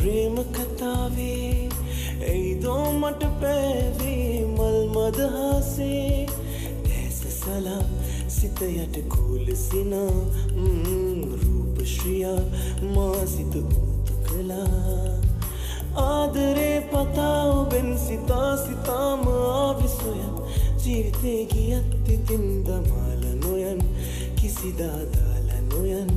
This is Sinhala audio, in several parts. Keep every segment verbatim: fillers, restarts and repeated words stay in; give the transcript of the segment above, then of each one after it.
ප්‍රේම කතාවේ එයිදෝ මට පෑවේ මල් මදහසේ දැස සලා සිත යට කුලසිනා රූප ශ්‍රියා මා සිත උතු කළා ආදරේ පතා ඔබෙන් සිතා සිතාම ආවිසොයන් ජීවිතේ ගියත් ඉතින් දමාල නොයන් කිසිදා දාලා නොයන්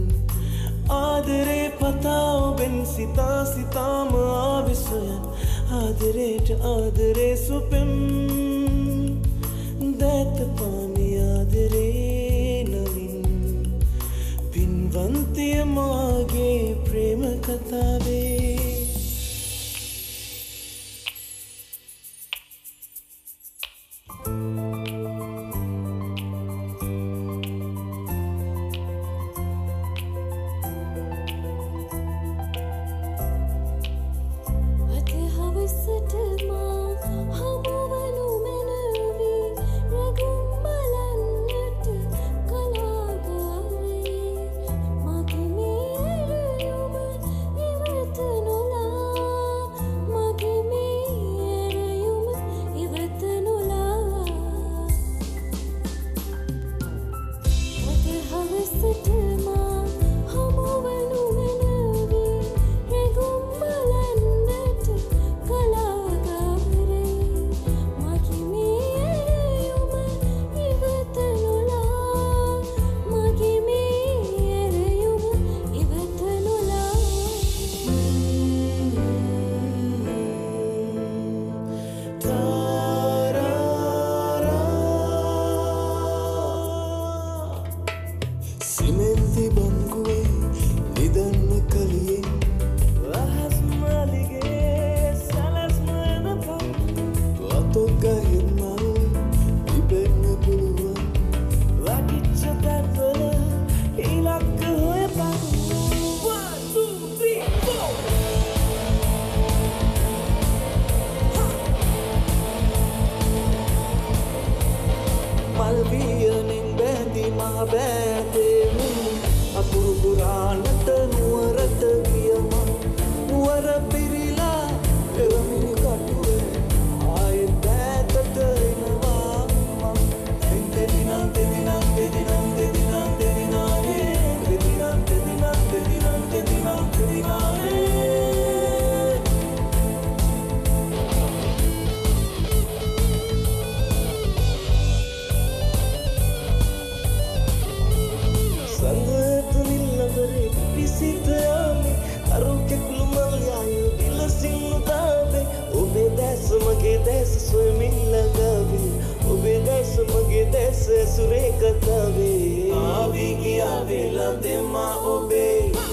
ආදරේ පතා ඔබෙන් සිතා සිතාම ආවිසොයන් ආදරේට ආදරේ සුපෙම් දැත පාමි ආදරේ නමින් පින්වන්තිය මාගේ ප්‍රේම කතාවේ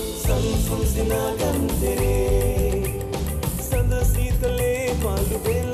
Sand seetale malu